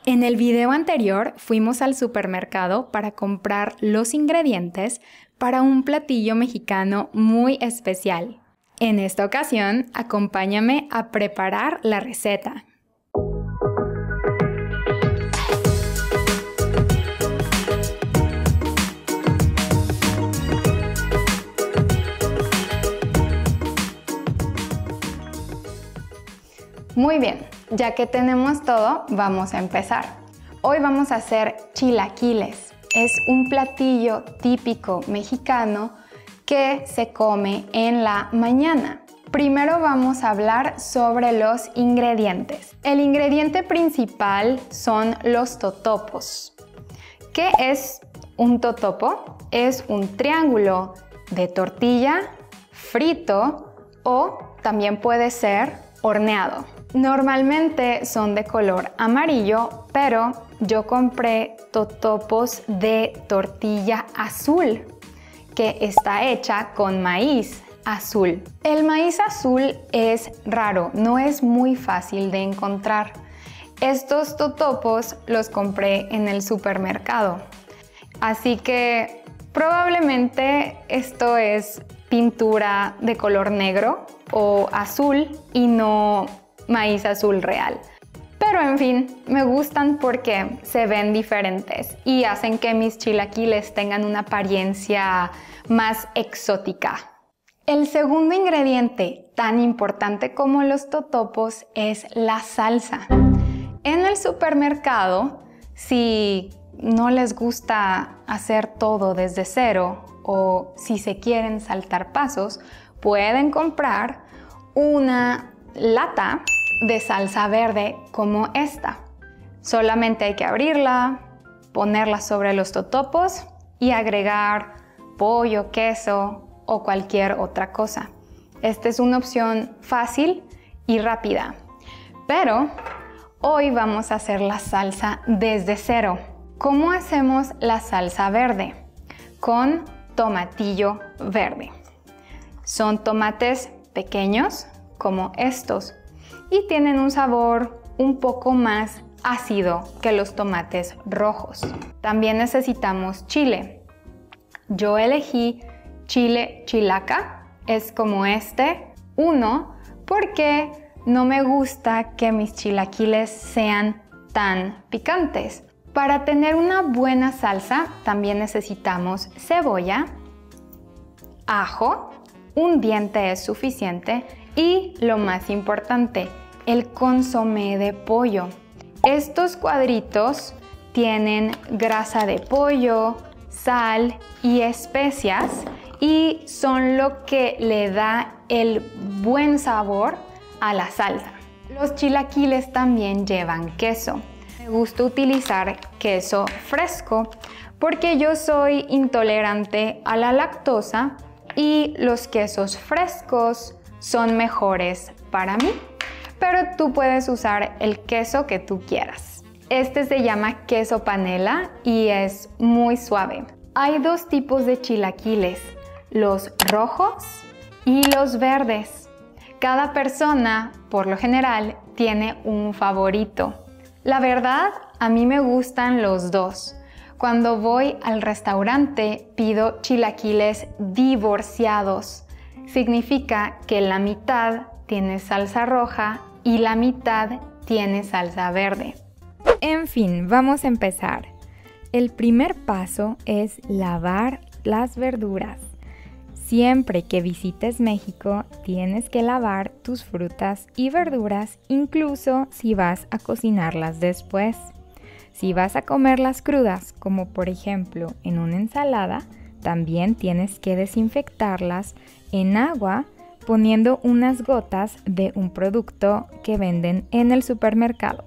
En el video anterior fuimos al supermercado para comprar los ingredientes para un platillo mexicano muy especial. En esta ocasión, acompáñame a preparar la receta. Muy bien, ya que tenemos todo, vamos a empezar. Hoy vamos a hacer chilaquiles. Es un platillo típico mexicano que se come en la mañana. Primero vamos a hablar sobre los ingredientes. El ingrediente principal son los totopos. ¿Qué es un totopo? Es un triángulo de tortilla frito o también puede ser horneado. Normalmente son de color amarillo, pero yo compré totopos de tortilla azul, que está hecha con maíz azul. El maíz azul es raro, no es muy fácil de encontrar. Estos totopos los compré en el supermercado, así que probablemente esto es pintura de color negro o azul y no maíz azul real. Pero en fin, me gustan porque se ven diferentes y hacen que mis chilaquiles tengan una apariencia más exótica. El segundo ingrediente, tan importante como los totopos, es la salsa. En el supermercado, si no les gusta hacer todo desde cero o si se quieren saltar pasos, pueden comprar una lata de salsa verde como esta. Solamente hay que abrirla, ponerla sobre los totopos y agregar pollo, queso o cualquier otra cosa. Esta es una opción fácil y rápida. Pero hoy vamos a hacer la salsa desde cero. ¿Cómo hacemos la salsa verde? Con tomatillo verde. Son tomates pequeños como estos y tienen un sabor un poco más ácido que los tomates rojos. También necesitamos chile. Yo elegí chile chilaca, es como uno, porque no me gusta que mis chilaquiles sean tan picantes. Para tener una buena salsa también necesitamos cebolla, ajo, un diente es suficiente y lo más importante, el consomé de pollo. Estos cuadritos tienen grasa de pollo, sal y especias y son lo que le da el buen sabor a la salsa. Los chilaquiles también llevan queso. Me gusta utilizar queso fresco porque yo soy intolerante a la lactosa y los quesos frescos son mejores para mí, pero tú puedes usar el queso que tú quieras. Este se llama queso panela y es muy suave. Hay dos tipos de chilaquiles, los rojos y los verdes. Cada persona, por lo general, tiene un favorito. La verdad, a mí me gustan los dos. Cuando voy al restaurante, pido chilaquiles divorciados. Significa que la mitad tiene salsa roja y la mitad tiene salsa verde. En fin, vamos a empezar. El primer paso es lavar las verduras. Siempre que visites México, tienes que lavar tus frutas y verduras, incluso si vas a cocinarlas después. Si vas a comerlas crudas, como por ejemplo en una ensalada, también tienes que desinfectarlas en agua poniendo unas gotas de un producto que venden en el supermercado.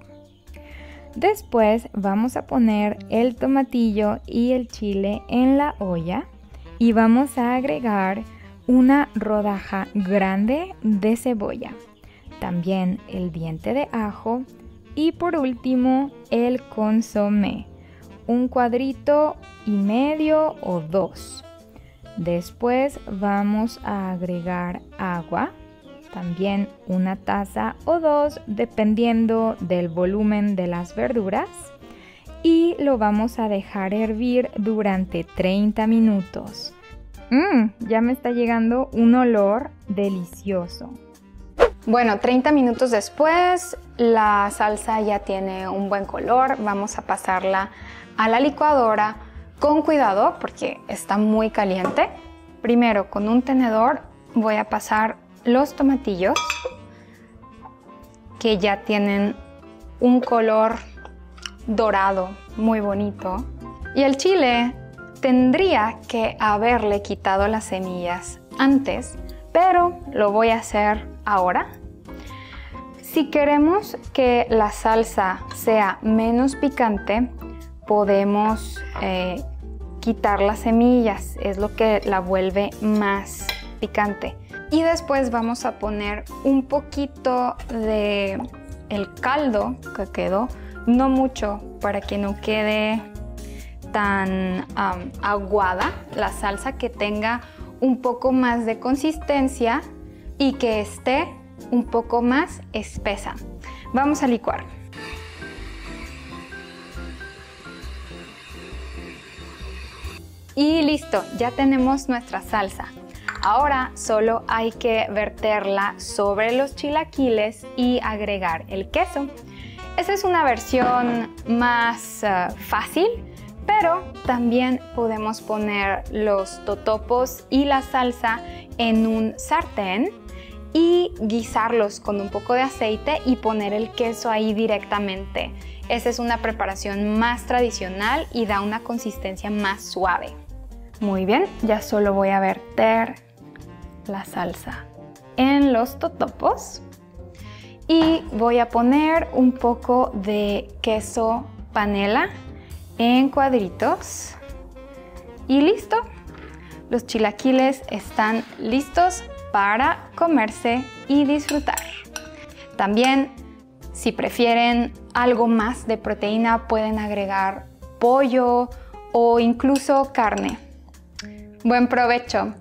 Después vamos a poner el tomatillo y el chile en la olla y vamos a agregar una rodaja grande de cebolla, también el diente de ajo y por último el consomé, un cuadrito y medio o dos. Después vamos a agregar agua también una taza o dos dependiendo del volumen de las verduras y lo vamos a dejar hervir durante 30 minutos. Ya me está llegando un olor delicioso. Bueno, 30 minutos después la salsa ya tiene un buen color. Vamos a pasarla a la licuadora con cuidado porque está muy caliente. Primero con un tenedor voy a pasar los tomatillos que ya tienen un color dorado muy bonito. Y el chile tendría que haberle quitado las semillas antes, pero lo voy a hacer ahora. Si queremos que la salsa sea menos picante, podemos quitar las semillas, es lo que la vuelve más picante. Y después vamos a poner un poquito de el caldo que quedó, no mucho para que no quede tan aguada la salsa, que tenga un poco más de consistencia y que esté un poco más espesa. Vamos a licuar. Y listo, ya tenemos nuestra salsa. Ahora solo hay que verterla sobre los chilaquiles y agregar el queso. Esa es una versión más fácil, pero también podemos poner los totopos y la salsa en un sartén y guisarlos con un poco de aceite y poner el queso ahí directamente. Esa es una preparación más tradicional y da una consistencia más suave. Muy bien, ya solo voy a verter la salsa en los totopos y voy a poner un poco de queso panela en cuadritos y listo. Los chilaquiles están listos para comerse y disfrutar. También, si prefieren algo más de proteína, pueden agregar pollo o incluso carne. Buen provecho.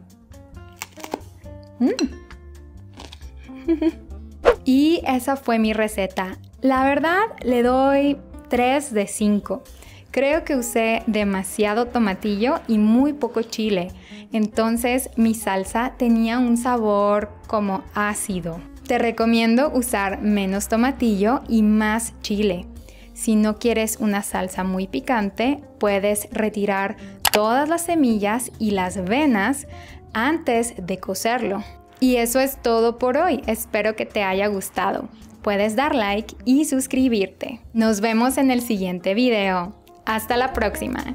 Y esa fue mi receta. La verdad, le doy 3 de 5. Creo que usé demasiado tomatillo y muy poco chile. Entonces mi salsa tenía un sabor como ácido. Te recomiendo usar menos tomatillo y más chile. Si no quieres una salsa muy picante, puedes retirar todas las semillas y las venas antes de cocerlo. Y eso es todo por hoy. Espero que te haya gustado. Puedes dar like y suscribirte. Nos vemos en el siguiente video. Hasta la próxima.